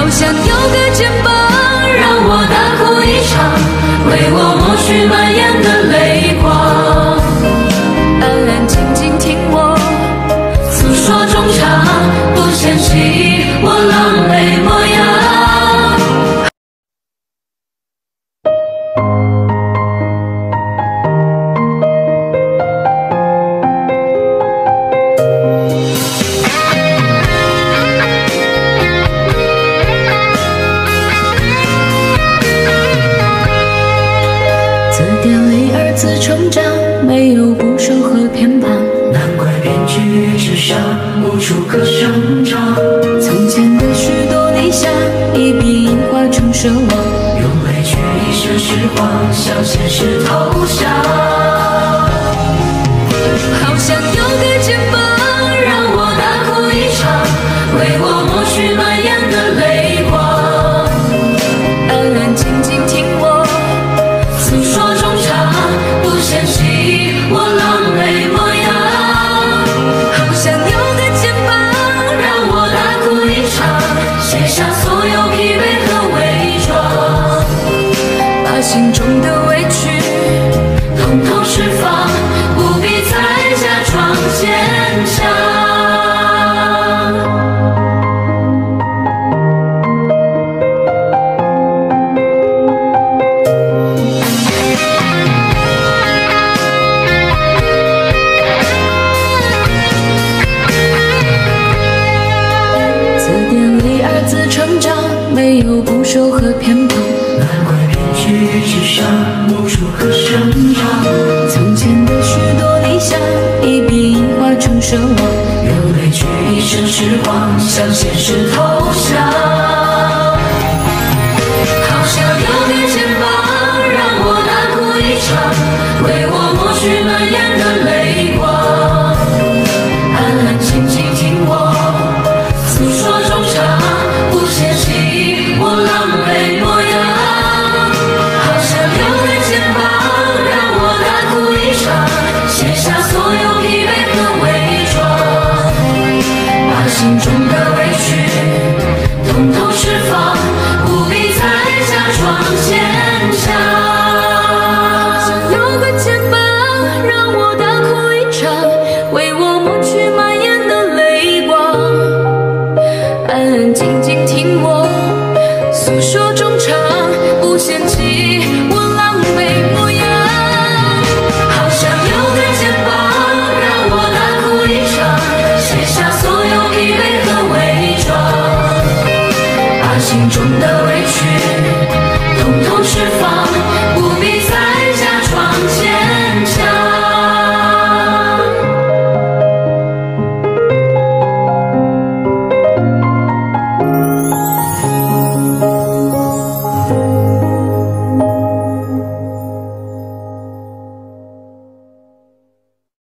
好想有个肩膀，让我大哭一场，为我抹去满眼的泪光。安安静静听我诉说衷肠，不嫌弃我狼狈模样。字典里二字成长，没有部首和偏旁， 难怪编剧纸上无处可生长。 从前的许多理想，一笔印化成奢望， 用泪去一生时光，向现实投降。 好想有个肩膀，让我大哭一场，为我抹去满眼的泪光。安安静静听我诉说衷肠，不嫌弃我狼狈模样。好想有个肩膀，让我大哭一场，卸下所有疲惫和伪装，把心中的委屈统统释放，不必再假装坚强。字典里二字成长，没有部首和偏旁， 难怪编剧纸上无处可生长。 从前的许多理想，一笔印化成奢望， 用泪去一生时光，向现实投降。 好想有个肩膀，让我大哭一场，为我抹去满眼的泪光。安安静静听我诉说衷肠，不嫌弃我狼狈模样。好想有个肩膀，让我大哭一场，卸下所有疲惫和伪装，把心中的委屈统统释放，不必再假装坚强。想有个肩膀，让我大哭一场，为我抹去满眼的泪光。安安静静听我诉说衷肠，不嫌弃我狼狈模样。好想有个肩膀，让我大哭一场，卸下所有疲惫和伪装，把心中的委屈